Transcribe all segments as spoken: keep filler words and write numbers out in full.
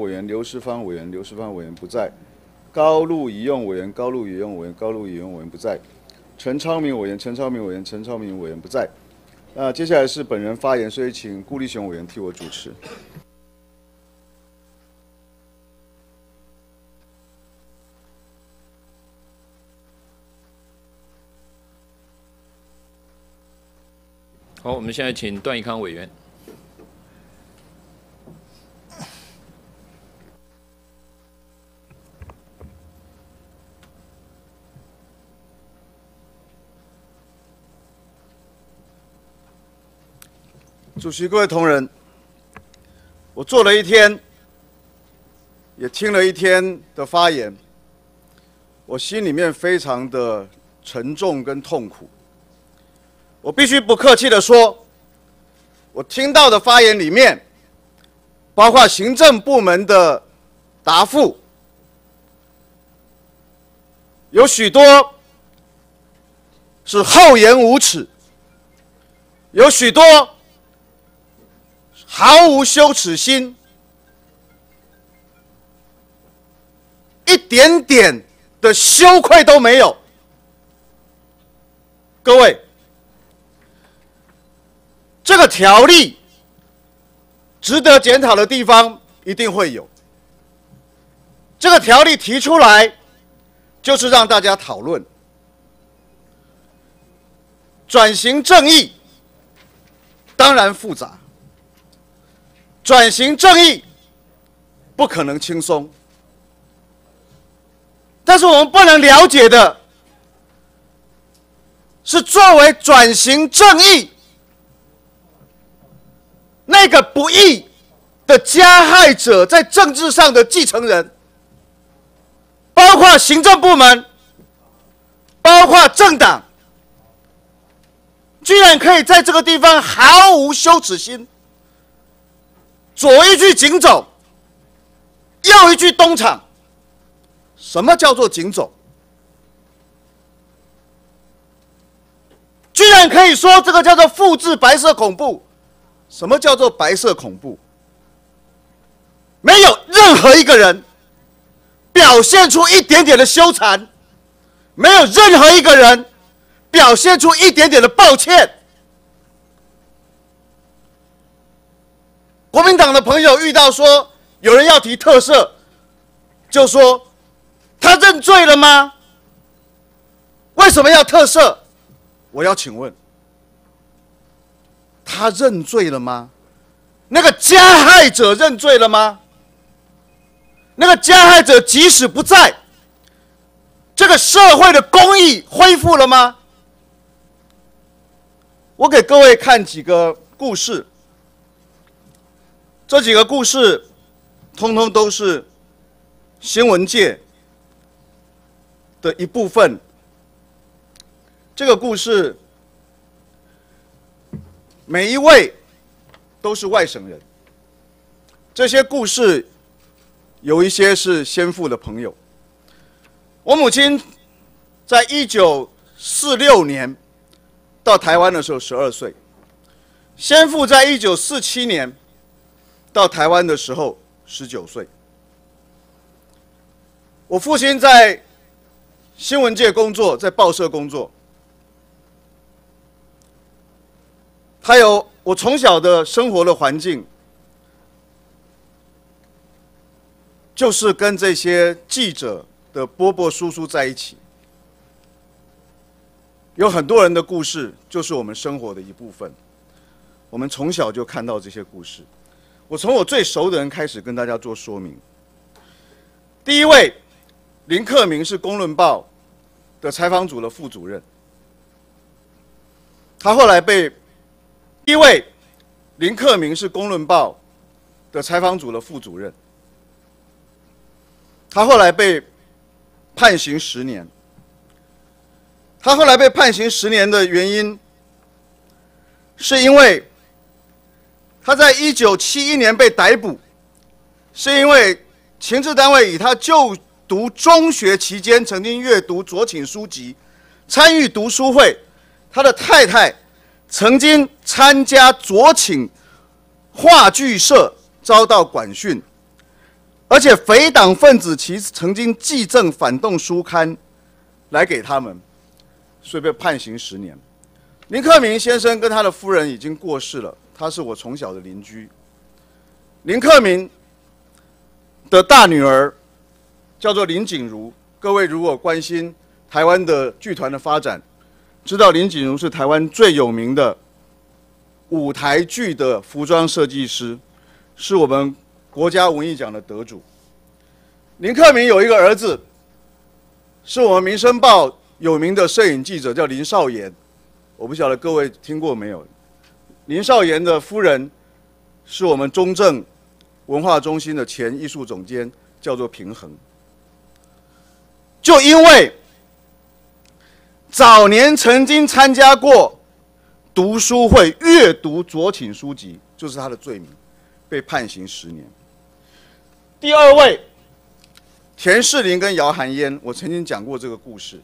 委员、刘世芳委员、刘世芳委员不在；高路宜用委员、高路宜用委员、高路宜用委员不在；陈超明委员、陈超明委员、陈超明委员不在。那接下来是本人发言，所以请顾立雄委员替我主持。 好，我们现在请段宜康委员。 主席、各位同仁，我做了一天，也听了一天的发言，我心里面非常的沉重跟痛苦。我必须不客气地说，我听到的发言里面，包括行政部门的答复，有许多是厚颜无耻，有许多毫无羞耻心，一点点的羞愧都没有。各位，这个条例值得检讨的地方一定会有。这个条例提出来，就是让大家讨论转型正义，当然复杂。转型正义不可能轻松，但是我们不能了解的是，作为转型正义那个不义的加害者，在政治上的继承人，包括行政部门，包括政党，居然可以在这个地方毫无羞耻心，左一句警走，右一句东厂。什么叫做警走？居然可以说这个叫做复制白色恐怖。什么叫做白色恐怖？没有任何一个人表现出一点点的羞惭，没有任何一个人表现出一点点的抱歉。国民党的朋友遇到说有人要提特赦，就说他认罪了吗？为什么要特赦？我要请问，他认罪了吗？那个加害者认罪了吗？那个加害者即使不在，这个社会的公义恢复了吗？我给各位看几个故事，这几个故事通通都是新闻界的一部分。这个故事每一位都是外省人，这些故事有一些是先父的朋友。我母亲在一九四六年到台湾的时候十二岁，先父在一九四七年到台湾的时候十九岁。我父亲在新闻界工作，在报社工作。还有我从小的生活的环境，就是跟这些记者的伯伯叔叔在一起。有很多人的故事就是我们生活的一部分，我们从小就看到这些故事。我从我最熟的人开始跟大家做说明。第一位，林克明是《公论报》的采访组的副主任，他后来被第一位，林克明是《公论报》的采访组的副主任，他后来被判刑十年。他后来被判刑十年的原因，是因为他在一九七一年被逮捕，是因为情治单位以他就读中学期间曾经阅读左倾书籍，参与读书会，他的太太曾经参加左倾话剧社，遭到管训， 而且匪党分子其曾经寄赠反动书刊来给他们，所以被判刑十年。林克明先生跟他的夫人已经过世了，他是我从小的邻居。林克明的大女儿叫做林锦如，各位如果关心台湾的剧团的发展，知道林锦如是台湾最有名的舞台剧的服装设计师，是我们国家文艺奖的得主。林克明有一个儿子，是我们《民生报》有名的摄影记者，叫林少言。我不晓得各位听过没有？林少言的夫人是我们中正文化中心的前艺术总监，叫做平衡。就因为早年曾经参加过读书会，阅读左倾书籍，就是他的罪名，被判刑十年。第二位，田士林跟姚含烟，我曾经讲过这个故事。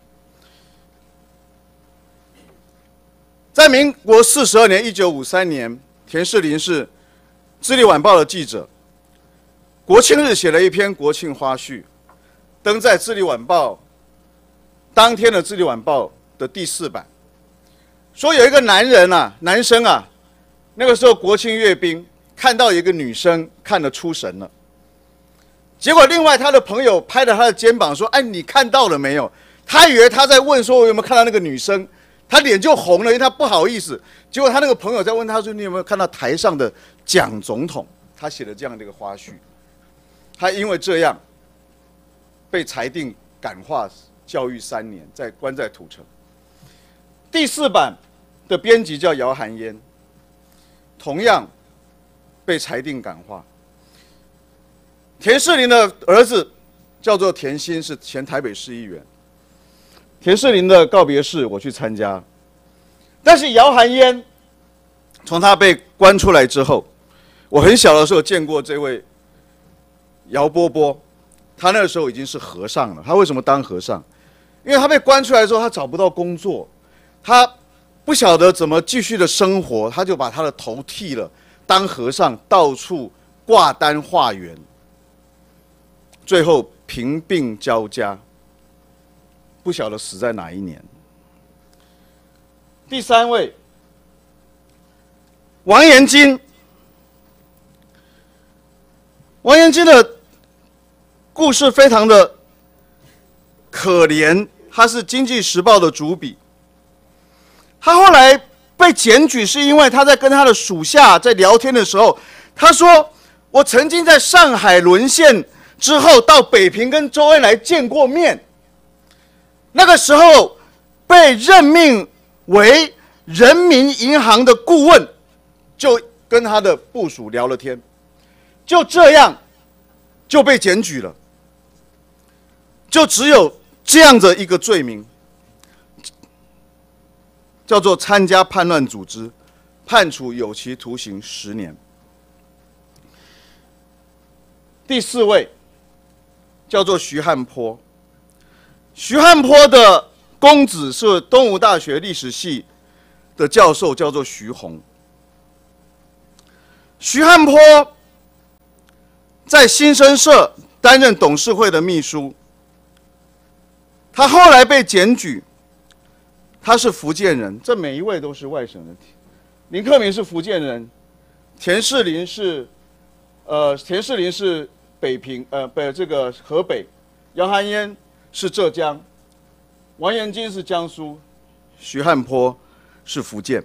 在民国四十二年，一九五三年，田士林是《自立晚报》的记者，国庆日写了一篇国庆花絮，登在《自立晚报》当天的《自立晚报》的第四版，说有一个男人啊，男生啊，那个时候国庆阅兵，看到一个女生看得出神了，结果另外他的朋友拍了他的肩膀说：“哎，你看到了没有？”他以为他在问说：“我有没有看到那个女生？”他脸就红了，因为他不好意思。结果他那个朋友在问他说：“你有没有看到台上的蒋总统？”他写了这样的一个花絮。他因为这样被裁定感化教育三年，在关在土城。第四版的编辑叫姚含烟，同样被裁定感化。田士林的儿子叫做田心，是前台北市议员。田士林的告别式我去参加，但是姚含烟从他被关出来之后，我很小的时候见过这位姚波波，他那个时候已经是和尚了。他为什么当和尚？因为他被关出来之后，他找不到工作，他不晓得怎么继续的生活，他就把他的头剃了，当和尚到处挂单化缘，最后贫病交加。不晓得死在哪一年。第三位，王延金。王延金的故事非常的可怜，他是《经济时报》的主笔。他后来被检举，是因为他在跟他的属下在聊天的时候，他说：“我曾经在上海沦陷之后，到北平跟周恩来见过面。”那个时候被任命为人民银行的顾问，就跟他的部属聊了天，就这样就被检举了，就只有这样的一个罪名，叫做参加叛乱组织，判处有期徒刑十年。第四位叫做徐汉坡。徐汉坡的公子是东吴大学历史系的教授，叫做徐宏。徐汉坡在新生社担任董事会的秘书，他后来被检举，他是福建人，这每一位都是外省人。林克明是福建人，田士林是，呃，田士林是北平，呃，北这个河北，姚含烟是浙江，王延金是江苏，徐汉坡是福建。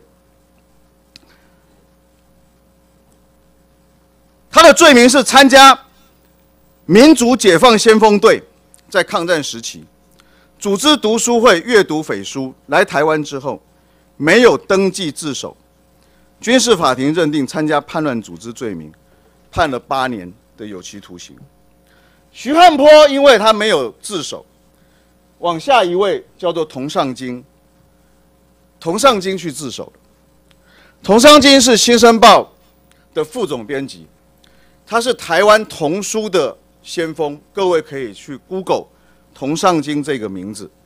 他的罪名是参加民族解放先锋队，在抗战时期组织读书会、阅读匪书。来台湾之后，没有登记自首，军事法庭认定参加叛乱组织罪名，判了八年的有期徒刑。徐汉坡因为他没有自首，往下一位叫做童尚京，童尚京去自首了。童尚京是《新生报》的副总编辑，他是台湾童书的先锋，各位可以去 Google 童尚京这个名字。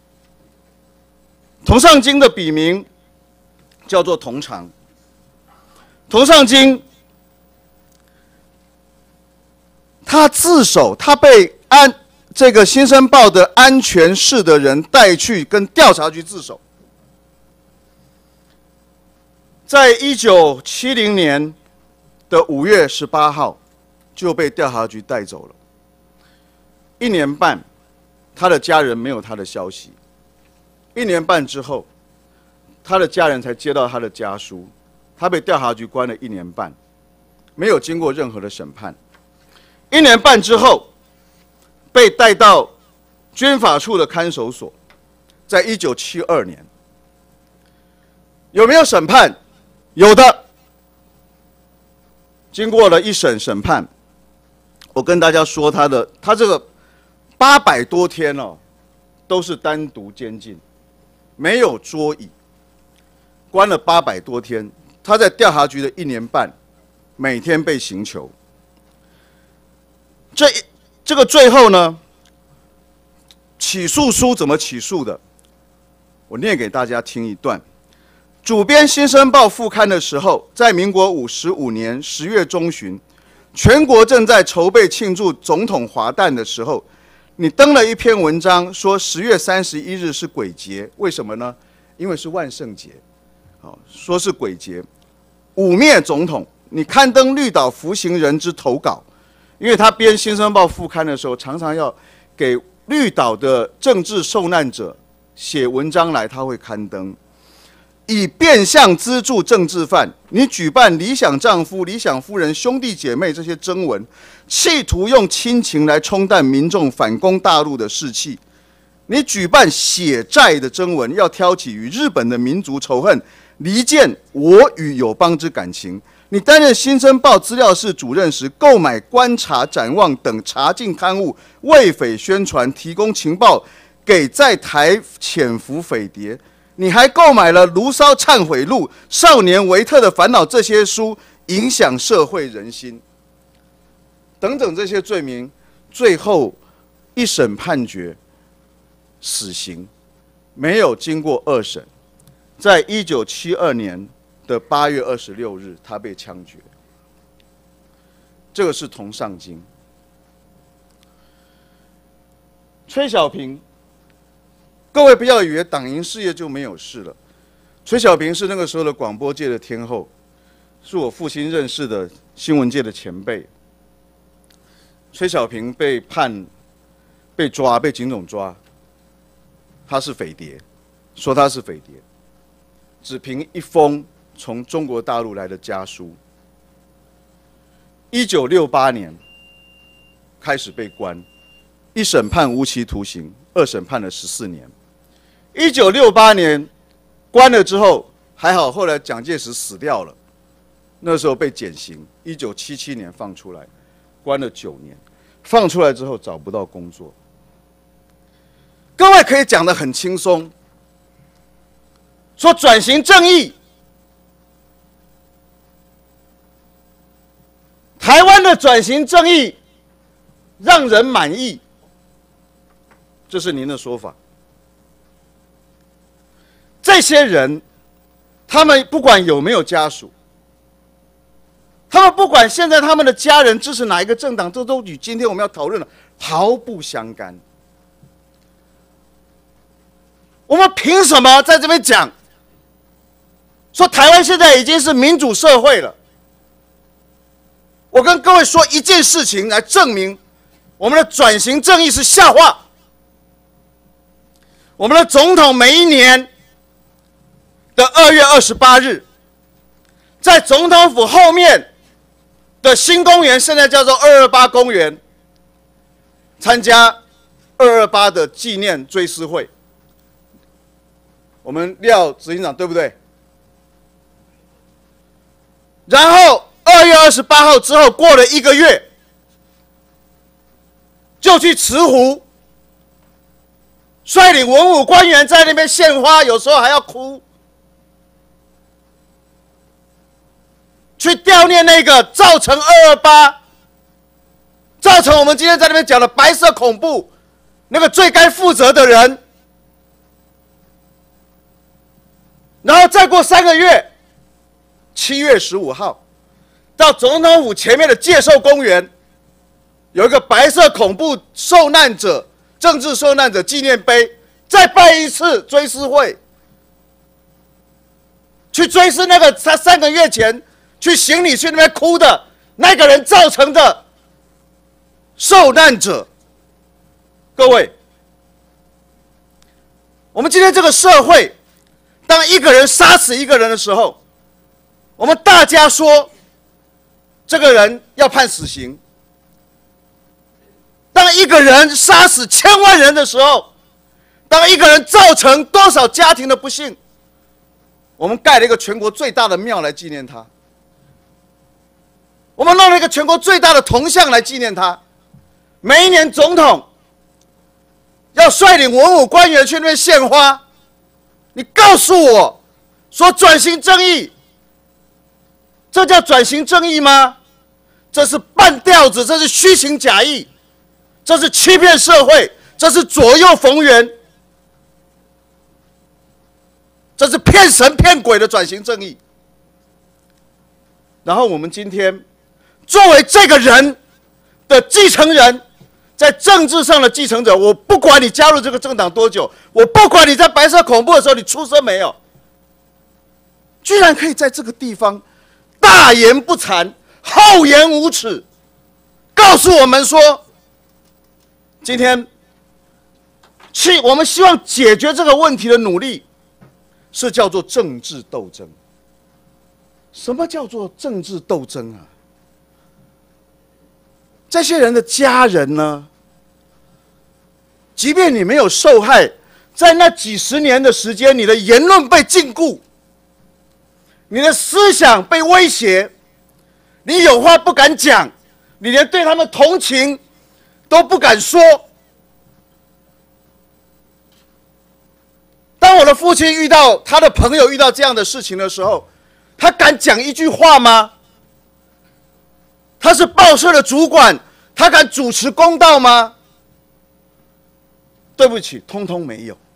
童尚京的笔名叫做童长。童尚京他自首，他被安这个《新生报》的安全室的人带去跟调查局自首。在一九七零年的五月十八号，就被调查局带走了。一年半，他的家人没有他的消息。一年半之后，他的家人才接到他的家书，他被调查局关了一年半，没有经过任何的审判。一年半之后，被带到军法处的看守所，在一九七二年，有没有审判？有的。经过了一审审判，我跟大家说他的，他这个八百多天哦，都是单独监禁，没有桌椅，关了八百多天。他在调查局的一年半，每天被刑求。这这个最后呢，起诉书怎么起诉的？我念给大家听一段。主编《新生报》副刊的时候，在民国五十五年十月中旬，全国正在筹备庆祝总统华诞的时候，你登了一篇文章，说十月三十一日是鬼节，为什么呢？因为是万圣节，好，说是鬼节，污蔑总统。你刊登绿岛服刑人之投稿，因为他编《新生报》副刊的时候，常常要给绿岛的政治受难者写文章来，他会刊登。以变相资助政治犯，你举办理想丈夫、理想夫人、兄弟姐妹这些征文，企图用亲情来冲淡民众反攻大陆的士气。你举办血债的征文，要挑起与日本的民族仇恨，离间我与友邦之感情。你担任《新生报》资料室主任时，购买《观察》《展望》等查禁刊物，为匪宣传，提供情报给在台潜伏匪谍。你还购买了《卢骚忏悔录》《少年维特的烦恼》这些书，影响社会人心，等等这些罪名，最后一审判决死刑，没有经过二审，在一九七二年的八月二十六日，他被枪决。这个是童尚京。崔小平。各位不要以为党营事业就没有事了。崔小平是那个时候的广播界的天后，是我父亲认识的新闻界的前辈。崔小平被判、被抓、被警总抓，他是匪谍，说他是匪谍，只凭一封从中国大陆来的家书。一九六八年开始被关，一审判无期徒刑，二审判了十四年。一九六八年关了之后，还好，后来蒋介石死掉了，那时候被减刑。一九七七年放出来，关了九年。放出来之后找不到工作。各位可以讲得很轻松，说转型正义，台湾的转型正义让人满意，这是您的说法。这些人，他们不管有没有家属，他们不管现在他们的家人支持哪一个政党，这都与今天我们要讨论的毫不相干。我们凭什么在这边讲，说台湾现在已经是民主社会了？我跟各位说一件事情来证明我们的转型正义是笑话。我们的总统每一年的二月二十八日，在总统府后面的新公园，现在叫做二二八公园，参加二二八的纪念追思会。我们廖执行长对不对？然后二月二十八号之后过了一个月，就去慈湖，率领文武官员在那边献花，有时候还要哭。去悼念那个造成二二八，造成我们今天在那边讲的白色恐怖，那个最该负责的人。然后再过三个月，七月十五号，到总统府前面的介寿公园， 有一个白色恐怖受难者、政治受难者纪念碑，再办一次追思会，去追思那个他三个月前去行礼去那边哭的那个人造成的受难者。各位，我们今天这个社会，当一个人杀死一个人的时候，我们大家说这个人要判死刑。当一个人杀死千万人的时候，当一个人造成多少家庭的不幸，我们盖了一个全国最大的庙来纪念他，我们弄了一个全国最大的铜像来纪念他。每一年总统要率领文武官员去那边献花，你告诉我说转型正义，这叫转型正义吗？这是半吊子，这是虚情假意，这是欺骗社会，这是左右逢源，这是骗神骗鬼的转型正义。然后我们今天作为这个人的继承人，在政治上的继承者，我不管你加入这个政党多久，我不管你在白色恐怖的时候你出生没有，居然可以在这个地方大言不惭、厚颜无耻，告诉我们说，今天去我们希望解决这个问题的努力，是叫做政治斗争。什么叫做政治斗争啊？这些人的家人呢？即便你没有受害，在那几十年的时间，你的言论被禁锢，你的思想被威胁，你有话不敢讲，你连对他们同情都不敢说。当我的父亲遇到他的朋友遇到这样的事情的时候，他敢讲一句话吗？他是报社的主管，他敢主持公道吗？对不起，通通没有。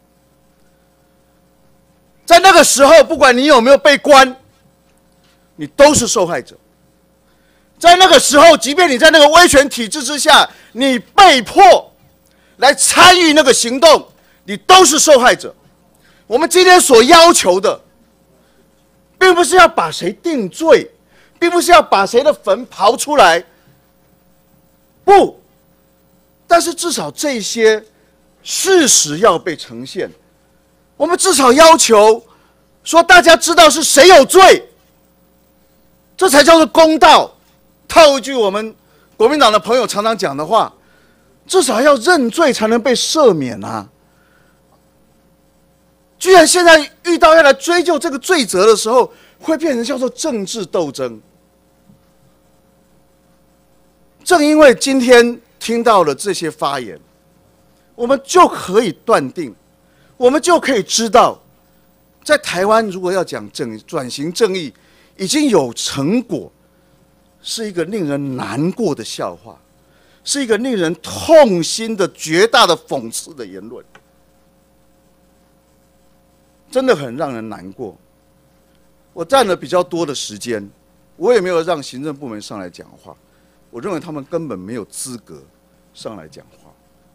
在那个时候，不管你有没有被关，你都是受害者。在那个时候，即便你在那个威权体制之下，你被迫来参与那个行动，你都是受害者。我们今天所要求的，并不是要把谁定罪，并不是要把谁的坟刨出来，不，但是至少这些事实要被呈现。我们至少要求说，大家知道是谁有罪，这才叫做公道。套一句我们国民党的朋友常常讲的话，至少要认罪才能被赦免啊！居然现在遇到要来追究这个罪责的时候，会变成叫做政治斗争。正因为今天听到了这些发言，我们就可以断定，我们就可以知道，在台湾如果要讲正转型正义，已经有成果，是一个令人难过的笑话，是一个令人痛心的绝大的讽刺的言论。真的很让人难过。我占了比较多的时间，我也没有让行政部门上来讲话，我认为他们根本没有资格上来讲话。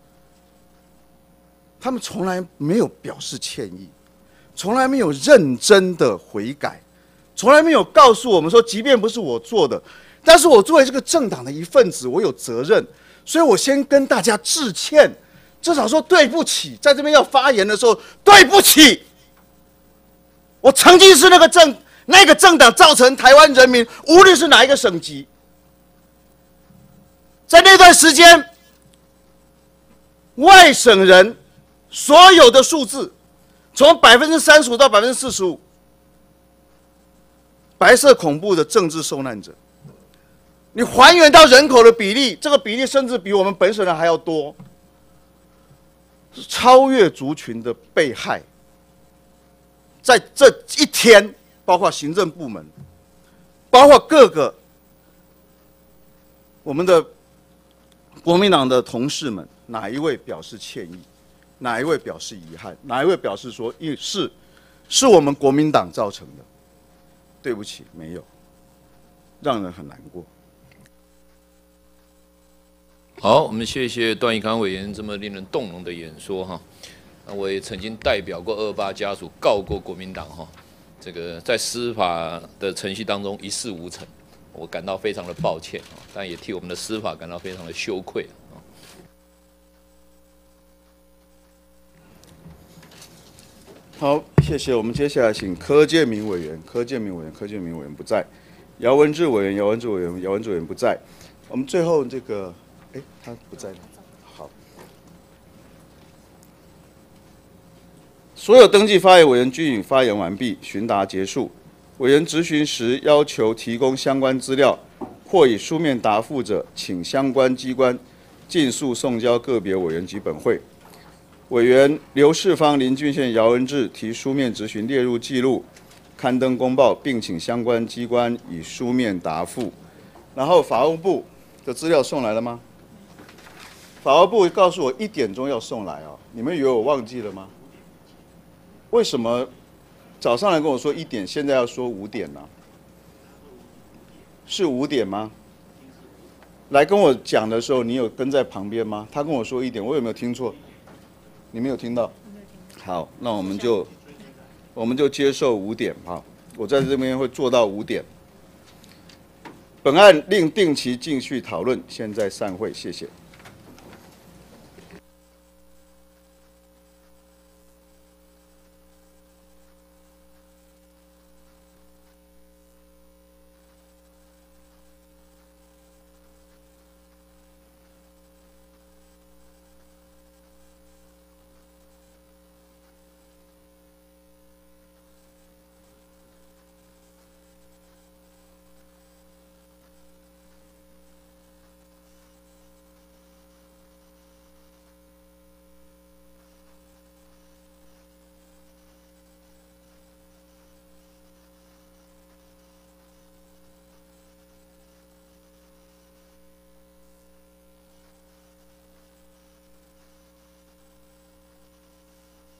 他们从来没有表示歉意，从来没有认真的悔改，从来没有告诉我们说，即便不是我做的，但是我作为这个政党的一份子，我有责任，所以我先跟大家致歉，至少说对不起，在这边要发言的时候，对不起。我曾经是那个政那个政党造成台湾人民，无论是哪一个省级，在那段时间，外省人所有的数字，从百分之三十五到百分之四十五，白色恐怖的政治受难者，你还原到人口的比例，这个比例甚至比我们本省人还要多，超越族群的被害。在这一天，包括行政部门，包括各个我们的国民党的同事们，哪一位表示歉意？哪一位表示遗憾？哪一位表示说，是是我们国民党造成的？对不起，没有，让人很难过。 好，我们谢谢段宜康委员这么令人动容的演说哈。那我也曾经代表过二二八家属告过国民党哈，这个在司法的程序当中一事无成，我感到非常的抱歉，但也替我们的司法感到非常的羞愧。 好，谢谢。我们接下来请柯建铭委员，柯建铭委员，柯建铭委员不在，姚文智委员，姚文智委员，姚文智委员不在。我们最后这个，哎，他不在了。好，所有登记发言委员均已发言完毕，询答结束。委员质询时要求提供相关资料或以书面答复者，请相关机关尽速送交个别委员及本会。委员刘世芳、林俊宪、姚文智提书面质询列入记录，刊登公报，并请相关机关以书面答复。然后法务部的资料送来了吗？法务部告诉我一点钟要送来哦，你们以为我忘记了吗？为什么早上来跟我说一点，现在要说五点呢？是五点吗？来跟我讲的时候，你有跟在旁边吗？他跟我说一点，我有没有听错？你没有听到？好，那我们就我们就接受五点哈，我在这边会做到五点。本案另定期继续讨论，现在散会，谢谢。